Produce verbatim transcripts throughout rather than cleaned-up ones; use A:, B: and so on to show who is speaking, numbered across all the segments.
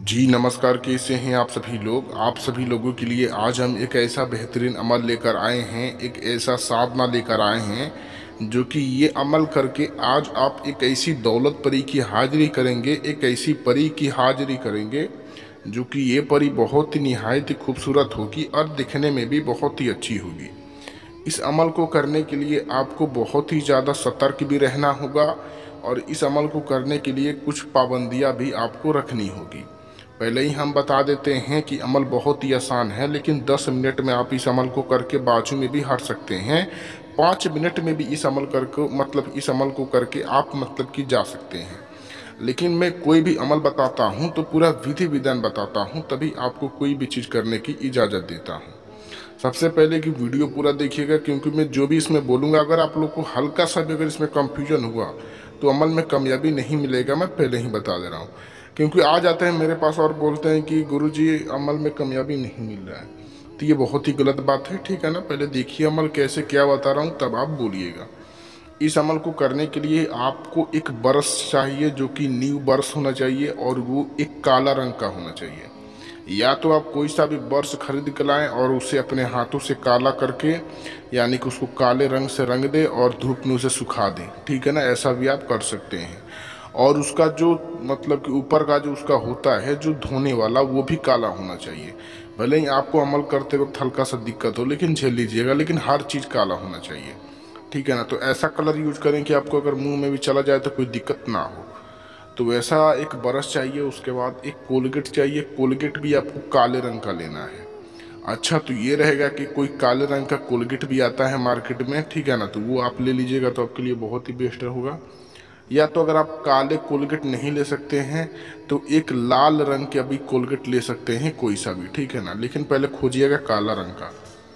A: जी नमस्कार, कैसे हैं आप सभी लोग। आप सभी लोगों के लिए आज हम एक ऐसा बेहतरीन अमल लेकर आए हैं, एक ऐसा साधना लेकर आए हैं जो कि ये अमल करके आज आप एक ऐसी दौलत परी की हाजिरी करेंगे, एक ऐसी परी की हाजिरी करेंगे जो कि ये परी बहुत ही निहायत ही खूबसूरत होगी और दिखने में भी बहुत ही अच्छी होगी। इस अमल को करने के लिए आपको बहुत ही ज़्यादा सतर्क भी रहना होगा और इस अमल को करने के लिए कुछ पाबंदियां भी आपको रखनी होगी। पहले ही हम बता देते हैं कि अमल बहुत ही आसान है, लेकिन दस मिनट में आप इस अमल को करके बाजू में भी हट सकते हैं। पाँच मिनट में भी इस अमल करके मतलब इस अमल को करके आप मतलब कि जा सकते हैं। लेकिन मैं कोई भी अमल बताता हूं तो पूरा विधि विधान बताता हूं, तभी आपको कोई भी चीज़ करने की इजाज़त देता हूं। सबसे पहले कि वीडियो पूरा देखिएगा, क्योंकि मैं जो भी इसमें बोलूँगा अगर आप लोग को हल्का सा भी अगर इसमें कंफ्यूजन हुआ तो अमल में कामयाबी नहीं मिलेगा। मैं पहले ही बता दे रहा हूँ, क्योंकि आ जाते हैं मेरे पास और बोलते हैं कि गुरुजी अमल में कामयाबी नहीं मिल रहा है, तो ये बहुत ही गलत बात है। ठीक है ना, पहले देखिए अमल कैसे क्या बता रहा हूँ, तब आप बोलिएगा। इस अमल को करने के लिए आपको एक ब्रश चाहिए जो कि न्यू ब्रश होना चाहिए और वो एक काला रंग का होना चाहिए। या तो आप कोई सा भी ब्रश खरीद कर लाएं और उसे अपने हाथों से काला करके यानी कि उसको काले रंग से रंग दें और धूप में उसे सुखा दें। ठीक है ना, ऐसा भी आप कर सकते हैं। और उसका जो मतलब कि ऊपर का जो उसका होता है जो धोने वाला, वो भी काला होना चाहिए। भले ही आपको अमल करते वक्त हल्का सा दिक्कत हो, लेकिन झेल लीजिएगा, लेकिन हर चीज़ काला होना चाहिए। ठीक है ना, तो ऐसा कलर यूज करें कि आपको अगर मुंह में भी चला जाए तो कोई दिक्कत ना हो। तो वैसा एक ब्रश चाहिए। उसके बाद एक कोलगेट चाहिए। कोलगेट भी आपको काले रंग का लेना है। अच्छा, तो ये रहेगा कि कोई काले रंग का कोलगेट भी आता है मार्केट में, ठीक है ना, तो वो आप ले लीजिएगा तो आपके लिए बहुत ही बेस्ट होगा। या तो अगर आप काले कोलगेट नहीं ले सकते हैं तो एक लाल रंग के अभी कोलगेट ले सकते हैं, कोई सा भी, ठीक है ना, लेकिन पहले खोजिएगा काला रंग का।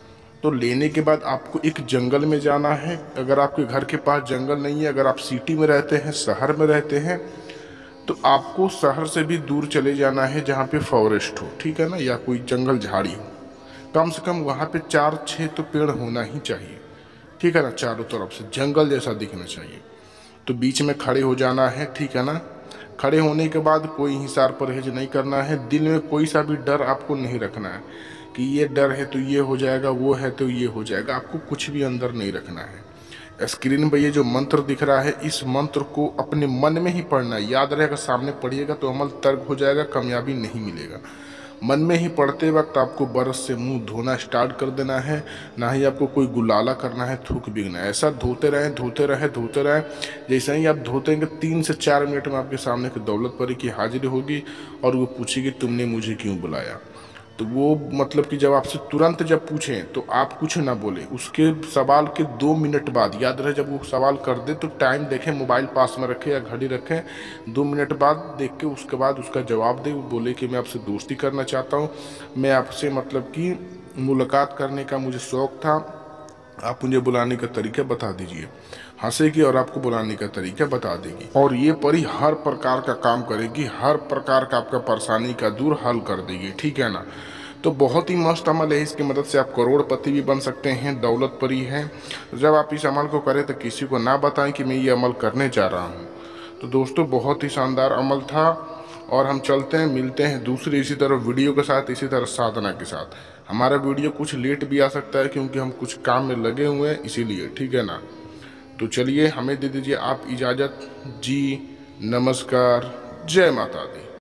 A: तो लेने के बाद आपको एक जंगल में जाना है। अगर आपके घर के पास जंगल नहीं है, अगर आप सिटी में रहते हैं, शहर में रहते हैं, तो आपको शहर से भी दूर चले जाना है जहाँ पे फॉरेस्ट हो, ठीक है ना, या कोई जंगल झाड़ी हो। कम से कम वहाँ पे चार छः तो पेड़ होना ही चाहिए, ठीक है ना, चारों तरफ से जंगल जैसा दिखना चाहिए। तो बीच में खड़े हो जाना है, ठीक है ना। खड़े होने के बाद कोई हिसार परहेज नहीं करना है। दिल में कोई सा भी डर आपको नहीं रखना है कि ये डर है तो ये हो जाएगा, वो है तो ये हो जाएगा। आपको कुछ भी अंदर नहीं रखना है। स्क्रीन पर ये जो मंत्र दिख रहा है, इस मंत्र को अपने मन में ही पढ़ना है। याद रहेगा, सामने पढ़िएगा तो अमल तर्क हो जाएगा, कामयाबी नहीं मिलेगा। मन में ही पढ़ते वक्त आपको ब्रश से मुंह धोना स्टार्ट कर देना है। ना ही आपको कोई गुलाला करना है, थूक बिगना है। ऐसा धोते रहें धोते रहें धोते रहें। जैसे ही आप धोतेंगे तीन से चार मिनट में आपके सामने की दौलत परी की हाजिरी होगी और वो पूछेगी तुमने मुझे क्यों बुलाया। तो वो मतलब कि जब आपसे तुरंत जब पूछें तो आप कुछ ना बोले। उसके सवाल के दो मिनट बाद, याद रहे, जब वो सवाल कर दे तो टाइम देखें, मोबाइल पास में रखें या घड़ी रखें। दो मिनट बाद देख के उसके बाद उसका जवाब दे। वो बोले कि मैं आपसे दोस्ती करना चाहता हूँ, मैं आपसे मतलब कि मुलाकात करने का मुझे शौक़ था, आप मुझे बुलाने का तरीका बता दीजिए। हंसेगी और आपको बुलाने का तरीका बता देगी। और ये परी हर प्रकार का काम करेगी, हर प्रकार का आपका परेशानी का दूर हल कर देगी, ठीक है ना। तो बहुत ही मस्त अमल है, इसकी मदद से आप करोड़पति भी बन सकते हैं, दौलत परी है। जब आप इस अमल को करें तो किसी को ना बताएं कि मैं ये अमल करने जा रहा हूँ। तो दोस्तों, बहुत ही शानदार अमल था और हम चलते हैं, मिलते हैं दूसरी इसी तरह वीडियो के साथ, इसी तरह साधना के साथ। हमारा वीडियो कुछ लेट भी आ सकता है क्योंकि हम कुछ काम में लगे हुए हैं, इसीलिए, ठीक है ना। तो चलिए, हमें दे दीजिए आप इजाज़त। जी नमस्कार, जय माता दी।